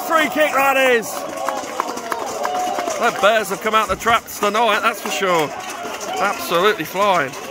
free kick that is. That bears have come out the traps tonight, that's for sure. Absolutely flying.